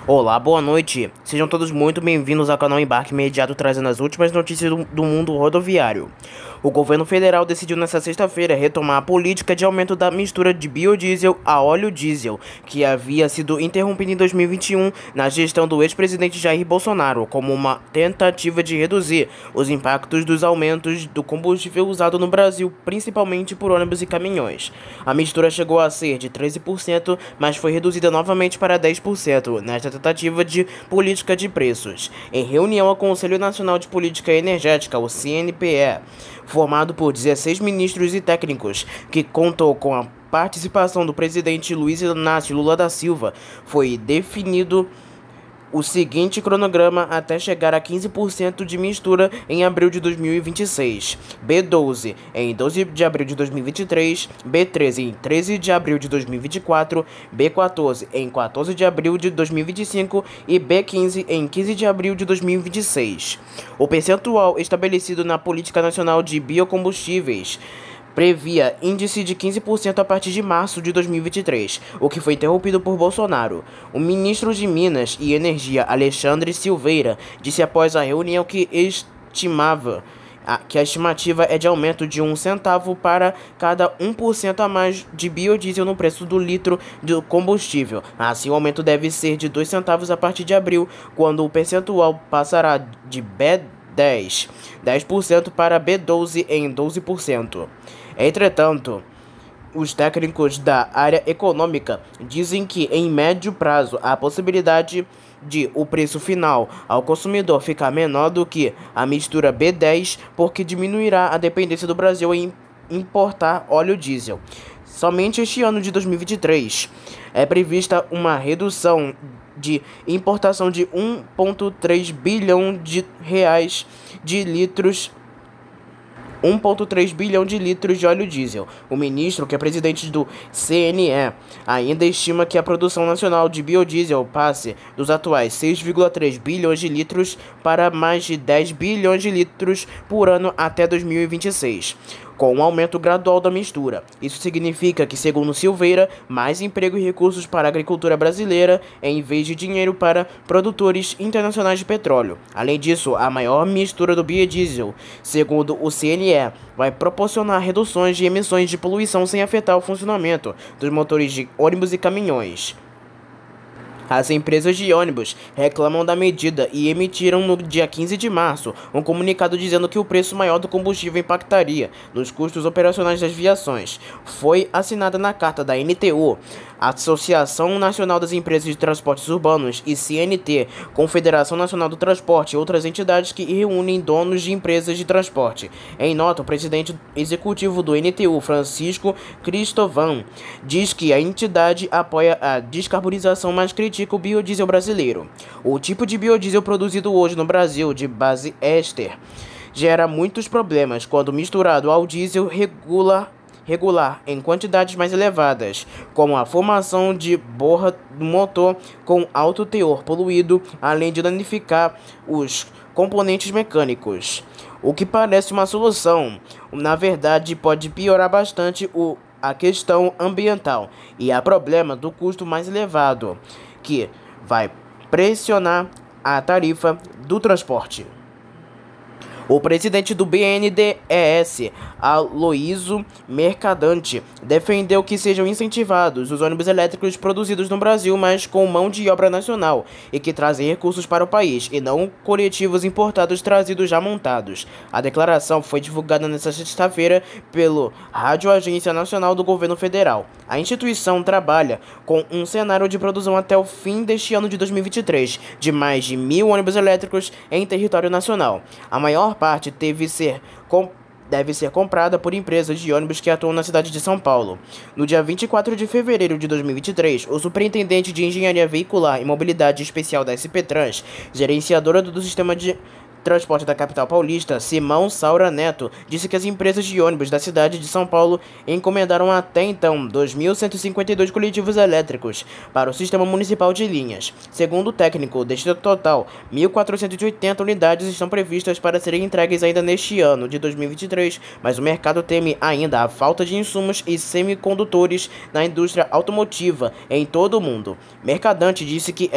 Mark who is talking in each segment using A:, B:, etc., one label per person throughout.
A: Olá, boa noite. Sejam todos muito bem-vindos ao canal Embarque Imediato, trazendo as últimas notícias do mundo rodoviário. O governo federal decidiu nesta sexta-feira retomar a política de aumento da mistura de biodiesel a óleo diesel, que havia sido interrompida em 2021 na gestão do ex-presidente Jair Bolsonaro, como uma tentativa de reduzir os impactos dos aumentos do combustível usado no Brasil, principalmente por ônibus e caminhões. A mistura chegou a ser de 13%, mas foi reduzida novamente para 10% nesta tentativa de política de preços. Em reunião ao Conselho Nacional de Política Energética, o CNPE, formado por 16 ministros e técnicos, que contou com a participação do presidente Luiz Inácio Lula da Silva, foi definido o seguinte cronograma até chegar a 15% de mistura em abril de 2026, B12 em 12 de abril de 2023, B13 em 13 de abril de 2024, B14 em 14 de abril de 2025 e B15 em 15 de abril de 2026. O percentual estabelecido na Política Nacional de Biocombustíveis previa índice de 15% a partir de março de 2023, o que foi interrompido por Bolsonaro. O ministro de Minas e Energia, Alexandre Silveira, disse após a reunião que a estimativa é de aumento de 1 centavo para cada 1% a mais de biodiesel no preço do litro do combustível. Assim, o aumento deve ser de 2 centavos a partir de abril, quando o percentual passará de B10% para B12% em 12%. Entretanto, os técnicos da área econômica dizem que, em médio prazo, há a possibilidade de o preço final ao consumidor ficar menor do que a mistura B10, porque diminuirá a dependência do Brasil em importar óleo diesel. Somente este ano de 2023 é prevista uma redução de importação de 1,3 bilhão de reais de litros 1,3 bilhão de litros de óleo diesel. O ministro, que é presidente do CNE, ainda estima que a produção nacional de biodiesel passe dos atuais 6,3 bilhões de litros para mais de 10 bilhões de litros por ano até 2026. Com um aumento gradual da mistura. Isso significa que, segundo Silveira, mais emprego e recursos para a agricultura brasileira, em vez de dinheiro para produtores internacionais de petróleo. Além disso, a maior mistura do biodiesel, segundo o CNE, vai proporcionar reduções de emissões de poluição sem afetar o funcionamento dos motores de ônibus e caminhões. As empresas de ônibus reclamam da medida e emitiram no dia 15 de março um comunicado dizendo que o preço maior do combustível impactaria nos custos operacionais das viações. Foi assinada na carta da NTU, Associação Nacional das Empresas de Transportes Urbanos, e CNT, Confederação Nacional do Transporte, e outras entidades que reúnem donos de empresas de transporte. Em nota, o presidente executivo do NTU, Francisco Cristóvão, diz que a entidade apoia a descarbonização, mas critica o biodiesel brasileiro. O tipo de biodiesel produzido hoje no Brasil, de base éster, gera muitos problemas quando misturado ao diesel regular em quantidades mais elevadas, como a formação de borra do motor com alto teor poluído, além de danificar os componentes mecânicos. O que parece uma solução, na verdade pode piorar bastante a questão ambiental e há problema do custo mais elevado, que vai pressionar a tarifa do transporte. O presidente do BNDES, Aloysio Mercadante, defendeu que sejam incentivados os ônibus elétricos produzidos no Brasil, mas com mão de obra nacional, e que trazem recursos para o país, e não coletivos importados trazidos já montados. A declaração foi divulgada nesta sexta-feira pelo Rádio Agência Nacional do Governo Federal. A instituição trabalha com um cenário de produção até o fim deste ano de 2023, de mais de 1.000 ônibus elétricos em território nacional. A maior parte deve ser comprada por empresas de ônibus que atuam na cidade de São Paulo. No dia 24 de fevereiro de 2023, o superintendente de Engenharia Veicular e Mobilidade Especial da SP-Trans, gerenciadora do sistema de transporte da capital paulista, Simão Saura Neto, disse que as empresas de ônibus da cidade de São Paulo encomendaram até então 2.152 coletivos elétricos para o sistema municipal de linhas. Segundo o técnico, deste total, 1.480 unidades estão previstas para serem entregues ainda neste ano de 2023, mas o mercado teme ainda a falta de insumos e semicondutores na indústria automotiva em todo o mundo. Mercadante disse que esta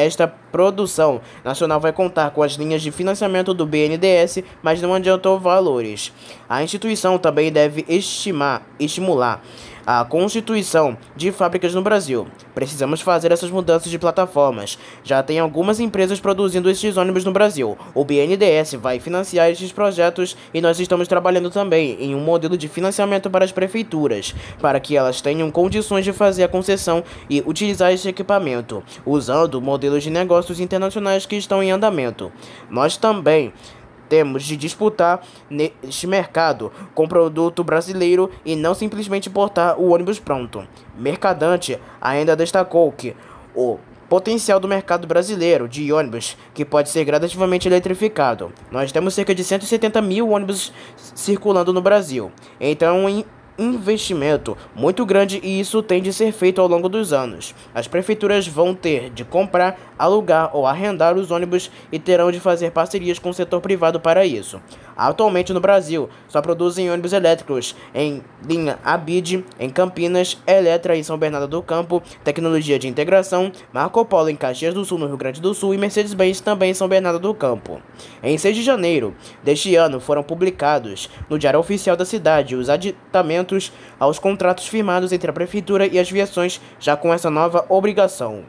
A: produção nacional vai contar com as linhas de financiamento do BNDES, mas não adiantou valores. A instituição também deve estimular a constituição de fábricas no Brasil. Precisamos fazer essas mudanças de plataformas. Já tem algumas empresas produzindo estes ônibus no Brasil. O BNDES vai financiar estes projetos e nós estamos trabalhando também em um modelo de financiamento para as prefeituras, para que elas tenham condições de fazer a concessão e utilizar este equipamento, usando modelos de negócios internacionais que estão em andamento. Nós também temos de disputar neste mercado com produto brasileiro e não simplesmente importar o ônibus pronto. Mercadante ainda destacou que o potencial do mercado brasileiro de ônibus, que pode ser gradativamente eletrificado. Nós temos cerca de 170 mil ônibus circulando no Brasil. Então, investimento muito grande e isso tem de ser feito ao longo dos anos. As prefeituras vão ter de comprar, alugar ou arrendar os ônibus e terão de fazer parcerias com o setor privado para isso. Atualmente no Brasil, só produzem ônibus elétricos em linha ABID, em Campinas, Eletra em São Bernardo do Campo, Tecnologia de Integração, Marco Polo em Caxias do Sul, no Rio Grande do Sul e Mercedes-Benz também em São Bernardo do Campo. Em 6 de janeiro deste ano foram publicados no Diário Oficial da cidade os aditamentos aos contratos firmados entre a Prefeitura e as viações, já com essa nova obrigação.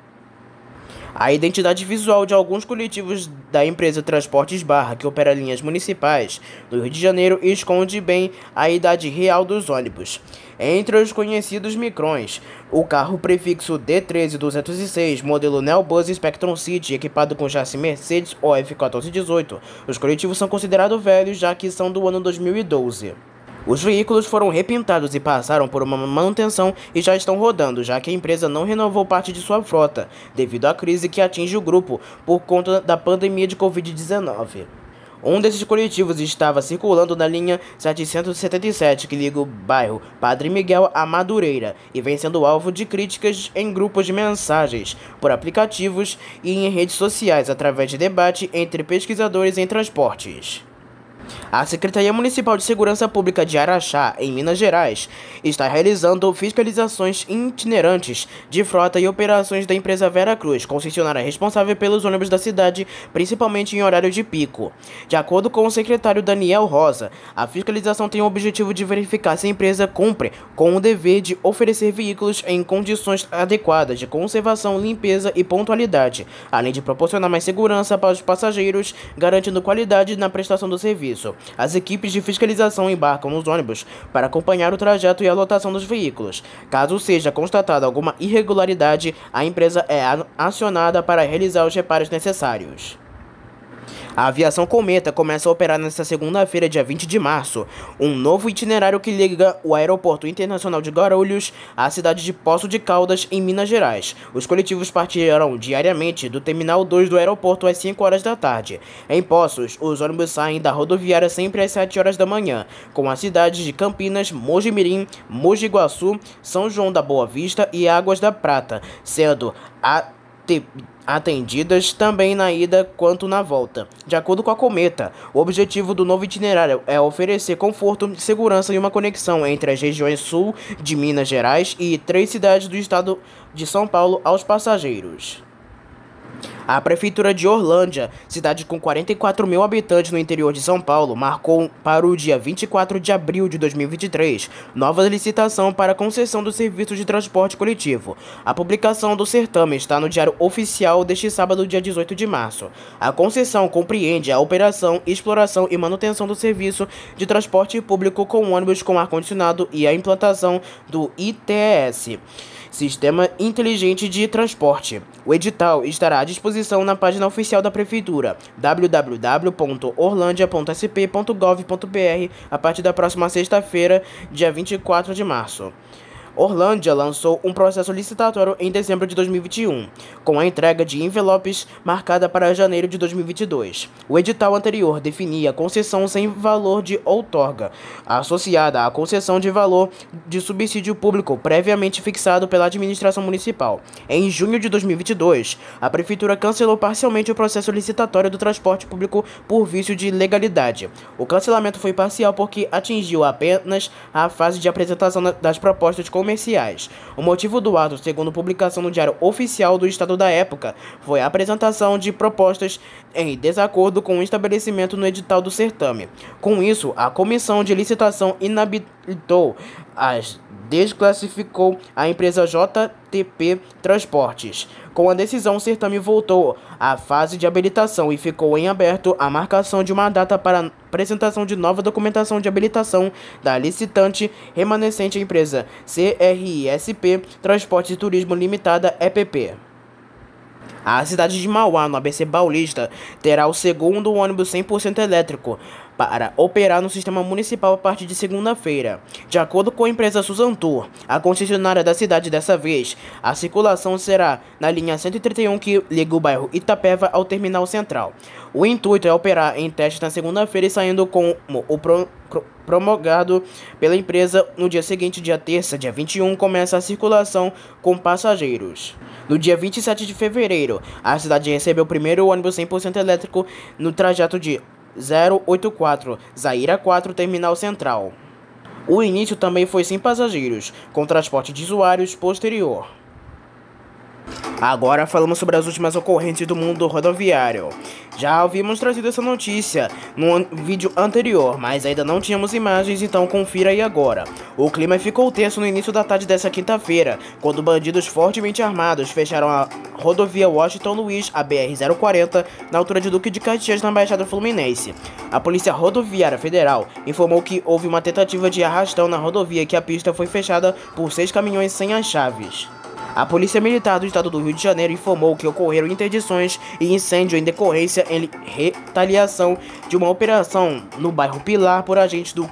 A: A identidade visual de alguns coletivos da empresa Transportes Barra, que opera linhas municipais do Rio de Janeiro, esconde bem a idade real dos ônibus. Entre os conhecidos micrões, o carro prefixo D13206, modelo Neobus Spectrum City, equipado com chassi Mercedes OF1418. Os coletivos são considerados velhos, já que são do ano 2012. Os veículos foram repintados e passaram por uma manutenção e já estão rodando, já que a empresa não renovou parte de sua frota, devido à crise que atinge o grupo por conta da pandemia de Covid-19. Um desses coletivos estava circulando na linha 777, que liga o bairro Padre Miguel a Madureira, e vem sendo alvo de críticas em grupos de mensagens, por aplicativos e em redes sociais, através de debate entre pesquisadores em transportes. A Secretaria Municipal de Segurança Pública de Araxá, em Minas Gerais, está realizando fiscalizações itinerantes de frota e operações da empresa Vera Cruz, concessionária responsável pelos ônibus da cidade, principalmente em horário de pico. De acordo com o secretário Daniel Rosa, a fiscalização tem o objetivo de verificar se a empresa cumpre com o dever de oferecer veículos em condições adequadas de conservação, limpeza e pontualidade, além de proporcionar mais segurança para os passageiros, garantindo qualidade na prestação do serviço. As equipes de fiscalização embarcam nos ônibus para acompanhar o trajeto e a lotação dos veículos. Caso seja constatada alguma irregularidade, a empresa é acionada para realizar os reparos necessários. A aviação Cometa começa a operar nesta segunda-feira, dia 20 de março, um novo itinerário que liga o Aeroporto Internacional de Guarulhos à cidade de Poços de Caldas, em Minas Gerais. Os coletivos partirão diariamente do Terminal 2 do aeroporto às 5 horas da tarde. Em Poços, os ônibus saem da rodoviária sempre às 7 horas da manhã, com as cidades de Campinas, Mojimirim, Mogi Guaçu, São João da Boa Vista e Águas da Prata, sendo atendidas também na ida quanto na volta. De acordo com a Cometa, o objetivo do novo itinerário é oferecer conforto, segurança e uma conexão entre as regiões sul de Minas Gerais e 3 cidades do estado de São Paulo aos passageiros. A Prefeitura de Orlândia, cidade com 44 mil habitantes no interior de São Paulo, marcou para o dia 24 de abril de 2023 nova licitação para a concessão do serviço de transporte coletivo. A publicação do certame está no Diário Oficial deste sábado, dia 18 de março. A concessão compreende a operação, exploração e manutenção do serviço de transporte público com ônibus com ar-condicionado e a implantação do ITS, Sistema Inteligente de Transporte. O edital estará à disposição na página oficial da Prefeitura, www.orlandia.sp.gov.br, a partir da próxima sexta-feira, dia 24 de março. Orlândia lançou um processo licitatório em dezembro de 2021, com a entrega de envelopes marcada para janeiro de 2022. O edital anterior definia concessão sem valor de outorga, associada à concessão de valor de subsídio público previamente fixado pela administração municipal. Em junho de 2022, a Prefeitura cancelou parcialmente o processo licitatório do transporte público por vício de legalidade. O cancelamento foi parcial porque atingiu apenas a fase de apresentação das propostas de comercialização comerciais. O motivo do ato, segundo publicação no Diário Oficial do Estado da época, foi a apresentação de propostas em desacordo com o estabelecimento no edital do certame. Com isso, a comissão de licitação inabilitou desclassificou a empresa JTP Transportes. Com a decisão, o certame voltou à fase de habilitação e ficou em aberto a marcação de uma data para apresentação de nova documentação de habilitação da licitante remanescente à empresa CRSP Transportes e Turismo Limitada EPP. A cidade de Mauá, no ABC Paulista, terá o segundo ônibus 100% elétrico para operar no sistema municipal a partir de segunda-feira. De acordo com a empresa Suzantur, a concessionária da cidade dessa vez, a circulação será na linha 131 que liga o bairro Itapeva ao terminal central. O intuito é operar em teste na segunda-feira e saindo com o promulgado pela empresa no dia seguinte, dia terça, dia 21, começa a circulação com passageiros. No dia 27 de fevereiro, a cidade recebeu o primeiro ônibus 100% elétrico no trajeto de 084 Zaira 4 Terminal Central. O início também foi sem passageiros, com transporte de usuários posterior. Agora falamos sobre as últimas ocorrências do mundo rodoviário. Já havíamos trazido essa notícia no vídeo anterior, mas ainda não tínhamos imagens, então confira aí agora. O clima ficou tenso no início da tarde dessa quinta-feira, quando bandidos fortemente armados fecharam a rodovia Washington Luiz, a BR-040, na altura de Duque de Caxias, na Baixada Fluminense. A Polícia Rodoviária Federal informou que houve uma tentativa de arrastão na rodovia e que a pista foi fechada por 6 caminhões sem as chaves. A Polícia Militar do Estado do Rio de Janeiro informou que ocorreram interdições e incêndio em decorrência em retaliação de uma operação no bairro Pilar por agentes do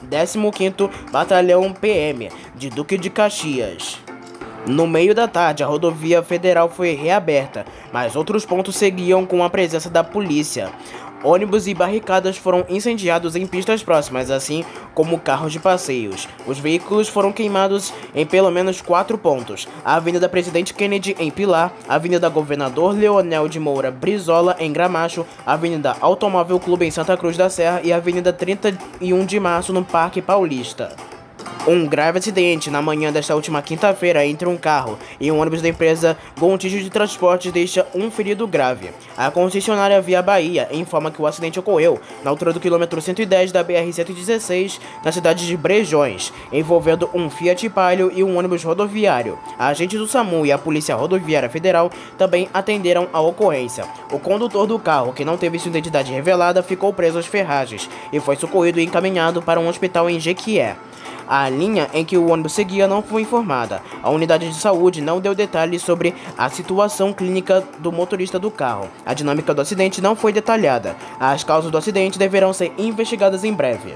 A: 15º Batalhão PM de Duque de Caxias. No meio da tarde, a rodovia federal foi reaberta, mas outros pontos seguiam com a presença da polícia. Ônibus e barricadas foram incendiados em pistas próximas, assim como carros de passeios. Os veículos foram queimados em pelo menos 4 pontos: a Avenida Presidente Kennedy, em Pilar, a Avenida Governador Leonel de Moura Brizola, em Gramacho, a Avenida Automóvel Clube, em Santa Cruz da Serra e a Avenida 31 de Março, no Parque Paulista. Um grave acidente na manhã desta última quinta-feira entre um carro e um ônibus da empresa Gontijo de Transportes deixa um ferido grave. A concessionária Via Bahia informa que o acidente ocorreu na altura do quilômetro 110 da BR-116, na cidade de Brejões, envolvendo um Fiat Palio e um ônibus rodoviário. Agentes do SAMU e a Polícia Rodoviária Federal também atenderam a ocorrência. O condutor do carro, que não teve sua identidade revelada, ficou preso às ferragens e foi socorrido e encaminhado para um hospital em Jequié. A linha em que o ônibus seguia não foi informada. A unidade de saúde não deu detalhes sobre a situação clínica do motorista do carro. A dinâmica do acidente não foi detalhada. As causas do acidente deverão ser investigadas em breve.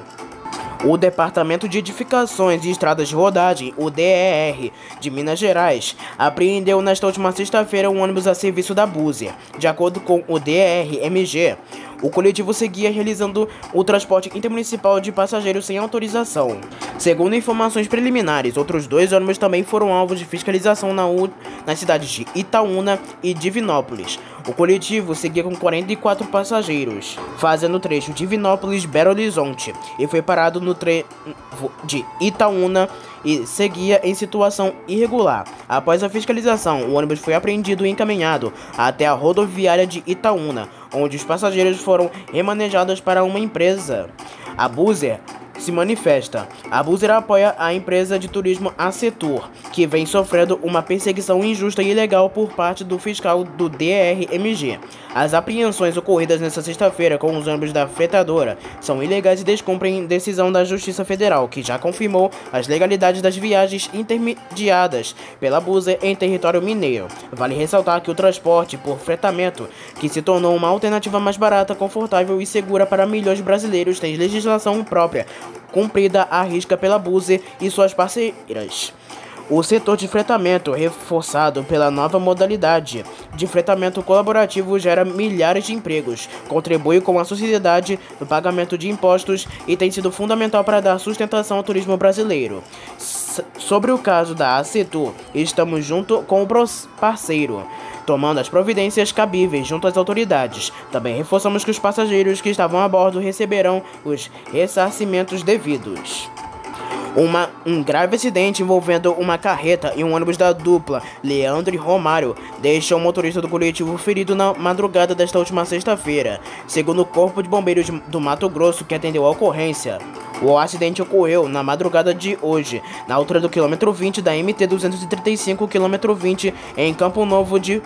A: O Departamento de Edificações e Estradas de Rodagem, o DER, de Minas Gerais, apreendeu nesta última sexta-feira um ônibus a serviço da Buser. De acordo com o DER-MG, o coletivo seguia realizando o transporte intermunicipal de passageiros sem autorização. Segundo informações preliminares, outros 2 ônibus também foram alvos de fiscalização nas cidades de Itaúna e Divinópolis. O coletivo seguia com 44 passageiros, fazendo o trecho Divinópolis-Belo Horizonte, e foi parado no trevo de Itaúna e seguia em situação irregular. Após a fiscalização, o ônibus foi apreendido e encaminhado até a rodoviária de Itaúna, onde os passageiros foram remanejados para uma empresa. A Buser se manifesta. A Buser apoia a empresa de turismo Acetur, que vem sofrendo uma perseguição injusta e ilegal por parte do fiscal do DER-MG. As apreensões ocorridas nesta sexta-feira com os ônibus da fretadora são ilegais e descumprem decisão da Justiça Federal, que já confirmou as legalidades das viagens intermediadas pela Buser em território mineiro. Vale ressaltar que o transporte por fretamento, que se tornou uma alternativa mais barata, confortável e segura para milhões de brasileiros, tem legislação própria, cumprida à risca pela Buser e suas parceiras. O setor de fretamento, reforçado pela nova modalidade de fretamento colaborativo, gera milhares de empregos, contribui com a sociedade no pagamento de impostos e tem sido fundamental para dar sustentação ao turismo brasileiro. Sobre o caso da Acetur, estamos junto com o parceiro, tomando as providências cabíveis junto às autoridades. Também reforçamos que os passageiros que estavam a bordo receberão os ressarcimentos devidos. Um grave acidente envolvendo uma carreta e um ônibus da dupla Leandro e Romário deixa o motorista do coletivo ferido na madrugada desta última sexta-feira, segundo o Corpo de Bombeiros do Mato Grosso, que atendeu a ocorrência. O acidente ocorreu na madrugada de hoje, na altura do quilômetro 20 da MT-235, quilômetro 20, em Campo Novo de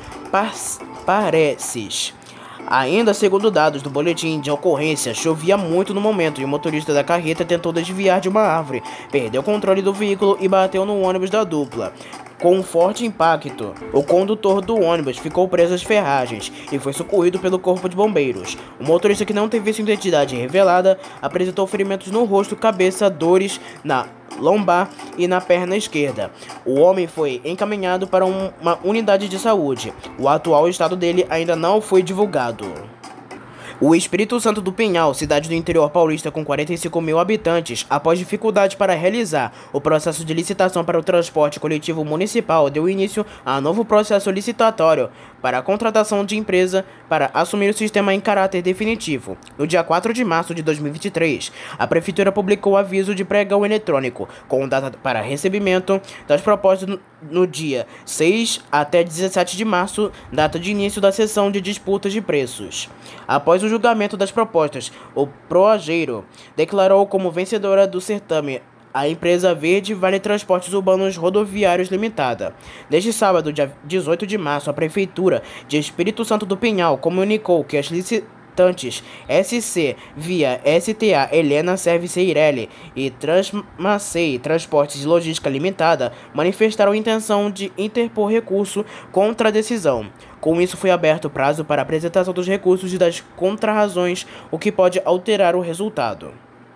A: Parecis. Ainda segundo dados do boletim de ocorrência, chovia muito no momento e o motorista da carreta tentou desviar de uma árvore, perdeu o controle do veículo e bateu no ônibus da dupla. Com um forte impacto, o condutor do ônibus ficou preso às ferragens e foi socorrido pelo corpo de bombeiros. O motorista, que não teve sua identidade revelada, apresentou ferimentos no rosto, cabeça, dores na lombar e na perna esquerda. O homem foi encaminhado para uma unidade de saúde. O atual estado dele ainda não foi divulgado. O Espírito Santo do Pinhal, cidade do interior paulista com 45 mil habitantes, após dificuldade para realizar o processo de licitação para o transporte coletivo municipal, deu início a novo processo licitatório para a contratação de empresa para assumir o sistema em caráter definitivo. No dia 4 de março de 2023, a Prefeitura publicou aviso de pregão eletrônico, com data para recebimento das propostas no dia 6 até 17 de março, data de início da sessão de disputas de preços. Após o julgamento das propostas, o Proageiro declarou como vencedora do certame a empresa Verde Vale Transportes Urbanos Rodoviários Limitada. Neste sábado, dia 18 de março, a Prefeitura de Espírito Santo do Pinhal comunicou que as licitantes SC via STA Helena Service Eireli e Transmacei Transportes e Logística Limitada manifestaram a intenção de interpor recurso contra a decisão. Com isso, foi aberto o prazo para a apresentação dos recursos e das contrarrazões, o que pode alterar o resultado.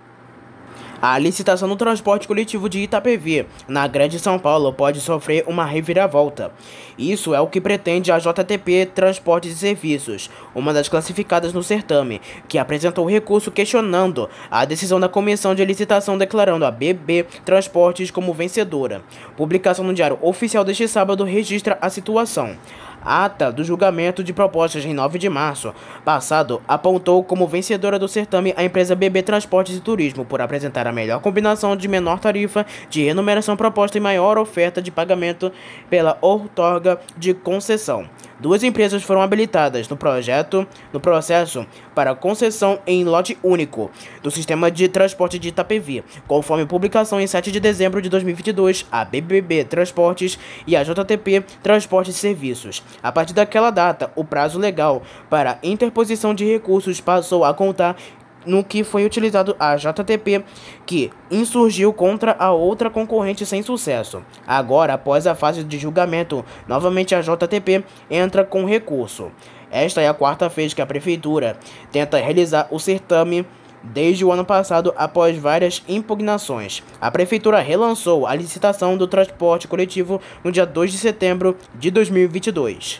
A: A licitação do transporte coletivo de Itapevi, na Grande São Paulo, pode sofrer uma reviravolta. Isso é o que pretende a JTP Transportes e Serviços, uma das classificadas no certame, que apresentou recurso questionando a decisão da comissão de licitação, declarando a BB Transportes como vencedora. Publicação no Diário Oficial deste sábado registra a situação. A ata do julgamento de propostas em 9 de março passado apontou como vencedora do certame a empresa BB Transportes e Turismo por apresentar a melhor combinação de menor tarifa de remuneração proposta e maior oferta de pagamento pela outorga de concessão. Duas empresas foram habilitadas no processo para concessão em lote único do sistema de transporte de Itapevi, conforme publicação em 7 de dezembro de 2022, a BBB Transportes e a JTP Transportes e Serviços. A partir daquela data, o prazo legal para interposição de recursos passou a contar no que foi utilizado a JTP, que insurgiu contra a outra concorrente sem sucesso. Agora, após a fase de julgamento, novamente a JTP entra com recurso. Esta é a quarta vez que a Prefeitura tenta realizar o certame desde o ano passado, após várias impugnações. A Prefeitura relançou a licitação do transporte coletivo no dia 2 de setembro de 2022.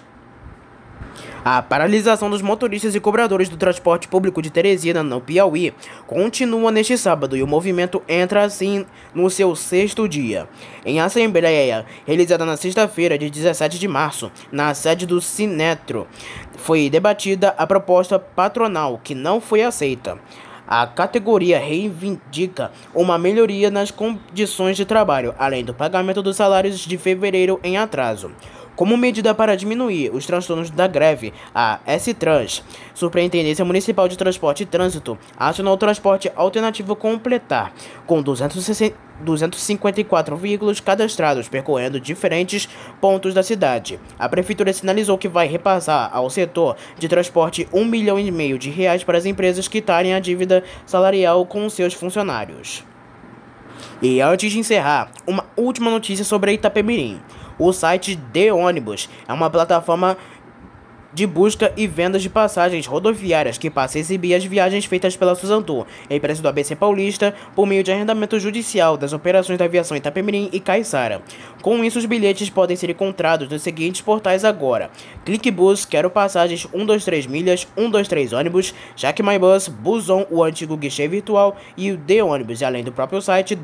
A: A paralisação dos motoristas e cobradores do transporte público de Teresina, no Piauí, continua neste sábado e o movimento entra assim no seu 6º dia. Em assembleia realizada na sexta-feira, de 17 de março, na sede do Sinetro, foi debatida a proposta patronal, que não foi aceita. A categoria reivindica uma melhoria nas condições de trabalho, além do pagamento dos salários de fevereiro em atraso. Como medida para diminuir os transtornos da greve, a S-Trans, Superintendência Municipal de Transporte e Trânsito, acionou o transporte alternativo Completar, com 254 veículos cadastrados percorrendo diferentes pontos da cidade. A Prefeitura sinalizou que vai repassar ao setor de transporte R$ 1,5 milhão para as empresas quitarem a dívida salarial com seus funcionários. E antes de encerrar, uma última notícia sobre a Itapemirim. O site de ônibus é uma plataforma de busca e vendas de passagens rodoviárias que passa a exibir as viagens feitas pela Suzantur, empresa do ABC Paulista, por meio de arrendamento judicial das operações da aviação Itapemirim e Caiçara. Com isso, os bilhetes podem ser encontrados nos seguintes portais agora: ClickBus, Quero Passagens, 123 Milhas, 123 Ônibus, Jack My Bus, Buson, o antigo guichê virtual e o de ônibus, e além do próprio site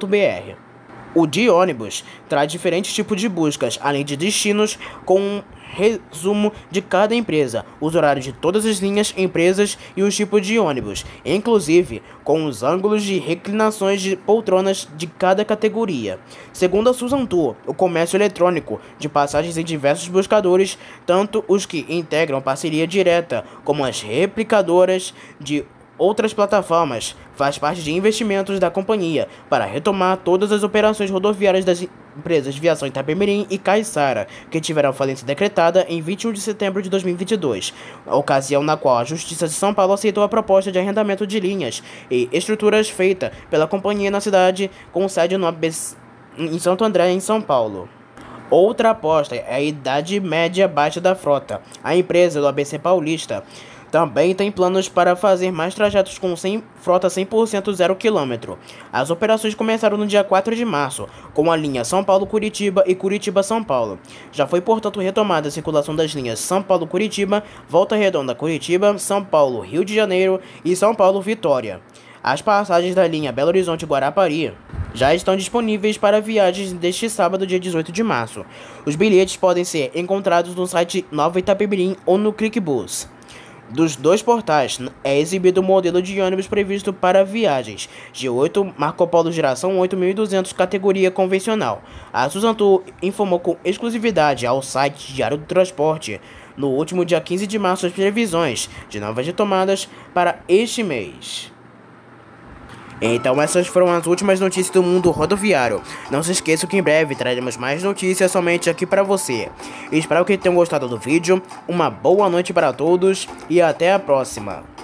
A: www.novaitapemirim.com.br. O de ônibus traz diferentes tipos de buscas, além de destinos com resumo de cada empresa, os horários de todas as linhas, empresas e os tipos de ônibus, inclusive com os ângulos de reclinações de poltronas de cada categoria. Segundo a Susan Tour, o comércio eletrônico de passagens em diversos buscadores, tanto os que integram parceria direta como as replicadoras de outras plataformas, faz parte de investimentos da companhia para retomar todas as operações rodoviárias das empresas Viação Itapemirim e Caiçara, que tiveram falência decretada em 21 de setembro de 2022, ocasião na qual a Justiça de São Paulo aceitou a proposta de arrendamento de linhas e estruturas feita pela companhia na cidade, com sede no ABC, em Santo André, em São Paulo. Outra aposta é a idade média baixa da frota. A empresa do ABC Paulista também tem planos para fazer mais trajetos com frota 100% 0 km. As operações começaram no dia 4 de março, com a linha São Paulo-Curitiba e Curitiba-São Paulo. Já foi, portanto, retomada a circulação das linhas São Paulo-Curitiba, Volta Redonda-Curitiba, São Paulo-Rio de Janeiro e São Paulo-Vitória. As passagens da linha Belo Horizonte-Guarapari já estão disponíveis para viagens deste sábado, dia 18 de março. Os bilhetes podem ser encontrados no site Nova Itapemirim ou no ClickBus. Dos dois portais, é exibido o modelo de ônibus previsto para viagens G8 Marco Polo Geração 8200 categoria convencional. A Susan Tour informou com exclusividade ao site Diário do Transporte, no último dia 15 de março, as previsões de novas retomadas para este mês. Então essas foram as últimas notícias do mundo rodoviário. Não se esqueça que em breve traremos mais notícias somente aqui para você. Espero que tenham gostado do vídeo. Uma boa noite para todos e até a próxima.